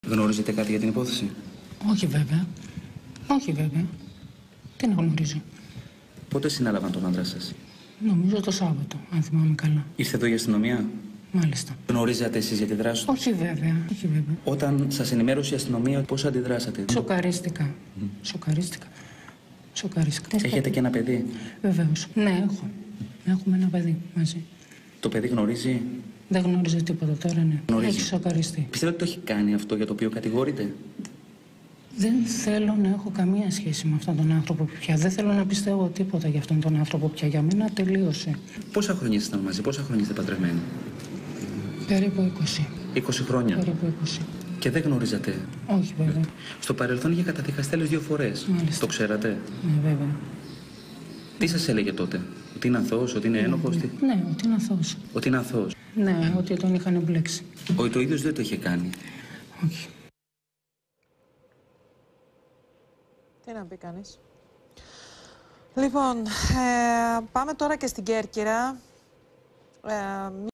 Γνωρίζετε κάτι για την υπόθεση? Όχι βέβαια. Όχι βέβαια. Τι να γνωρίζω. Πότε συνέλαβαν τον άντρα σας? Νομίζω το Σάββατο, αν θυμάμαι καλά. Ήρθε εδώ η αστυνομία? Μάλιστα. Γνωρίζατε εσείς για τη δράση του? Όχι βέβαια. Όχι βέβαια. Όταν σας ενημέρωσε η αστυνομία, πώς αντιδράσατε? Σοκαρίστηκα. Σοκαρίστηκα. Σοκαρίστηκα. Έχετε και ένα παιδί? Βεβαίως. Ναι, έχω. Έχουμε ένα παιδί μαζί. Το παιδί γνωρίζει? Δεν γνώριζε τίποτα τώρα, ναι. Γνωρίζει. Έχει σοκαριστεί. Πιστεύετε ότι το έχει κάνει αυτό για το οποίο κατηγορείται? Δεν θέλω να έχω καμία σχέση με αυτόν τον άνθρωπο πια. Δεν θέλω να πιστεύω τίποτα για αυτόν τον άνθρωπο πια. Για μένα τελείωσε. Πόσα χρόνια ήσασταν μαζί, πόσα χρόνια είστε παντρεμένοι? Περίπου 20. 20 χρόνια. Περίπου 20. Και δεν γνωρίζατε? Όχι βέβαια. Στο παρελθόν είχε καταδικαστεί άλλες 2 φορές. Μάλιστα. Το ξέρατε? Ναι, βέβαια. Τι σας έλεγε τότε? Ότι είναι αθώος, ότι είναι ένοχος? Ναι, ότι είναι αθώος. Ότι είναι αθώος. Ναι, ότι τον είχαν εμπλέξει. Ότι το ίδιος δεν το είχε κάνει. Όχι. Τι να πει κανείς. Λοιπόν, πάμε τώρα και στην Κέρκυρα.